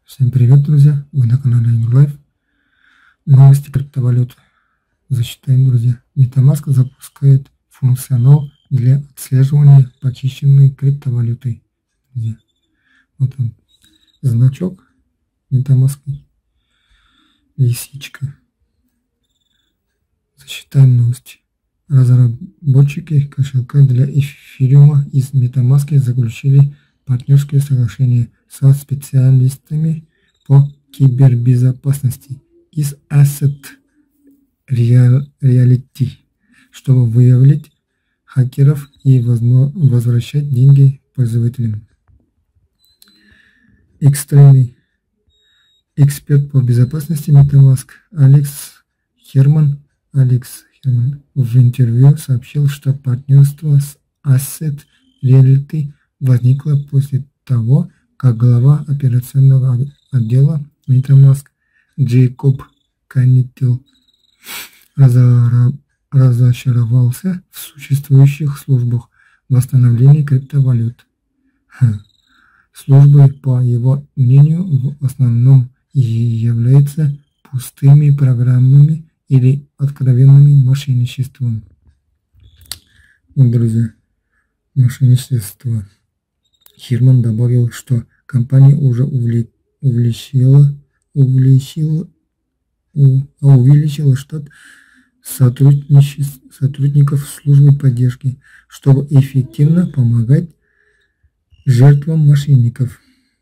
Всем привет, друзья! Вы на канале Life. Новости криптовалют. Зачитаем, друзья. MetaMask запускает функционал для отслеживания похищенной криптовалюты. Друзья. Вот он, значок MetaMask, лисичка. Зачитаем новости. Разработчики кошелька для эфириума из MetaMask заключили партнерские соглашения со специалистами по кибербезопасности из Asset Reality, чтобы выявлять хакеров и возвращать деньги пользователям. Экстренный эксперт по безопасности MetaMask Алекс Херман в интервью сообщил, что партнерство с Asset Reality возникло после того, как глава операционного отдела MetaMask Джейкоб Каннитил разочаровался в существующих службах восстановления криптовалют. Службы, по его мнению, в основном являются пустыми программами или откровенными мошенничеством. Вот, друзья, мошенничество. Хирман добавил, что компания уже увеличила штат сотрудников службы поддержки, чтобы эффективно помогать жертвам мошенников.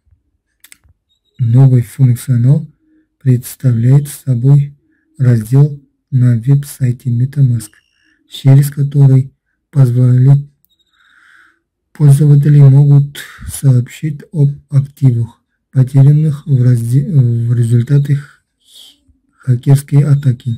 Новый функционал представляет собой раздел на веб-сайте MetaMask, через который пользователи могут сообщить об активах, потерянных в результате хакерской атаки,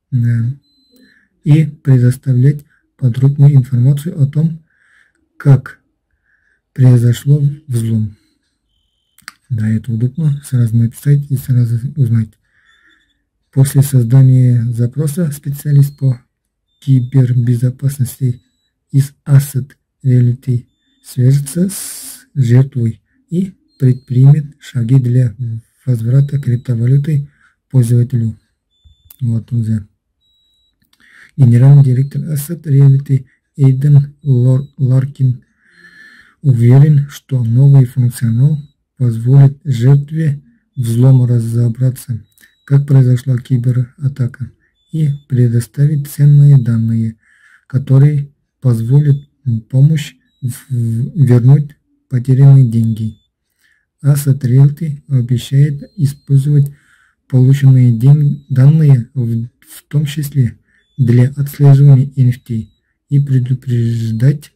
и предоставлять подробную информацию о том, как произошло взлом. Да, это удобно, сразу написать и сразу узнать. После создания запроса специалист по кибербезопасности из Asset Reality свяжется с жертвой и предпримет шаги для возврата криптовалюты пользователю. Вот, друзья. Генеральный директор Asset Reality Эйден Ларкин уверен, что новый функционал позволит жертве взлома разобраться, как произошла кибератака, и предоставить ценные данные, которые позволят помочь вернуть потерянные деньги. Asset Reality обещает использовать полученные данные, в том числе для отслеживания NFT, и предупреждать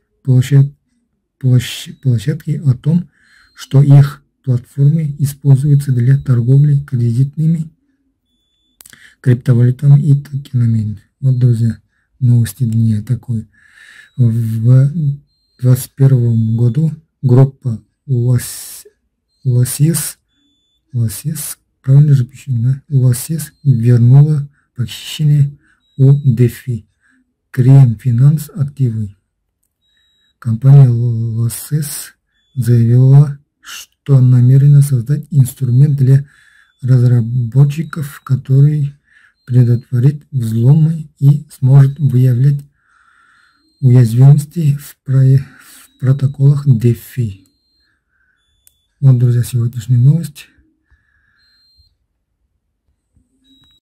площадки о том, что их платформы используются для торговли кредитными криптовалютами и токенами. Вот, друзья, новости дня такой. В 2021 году группа Лосис, правильно же пишу, да? Лосис вернула похищенные у DeFi Cream Finance активы. Компания Лосис заявила, что намерена создать инструмент для разработчиков, который предотвратит взломы и сможет выявлять уязвимости в протоколах DeFi. Вот, друзья, сегодняшняя новость.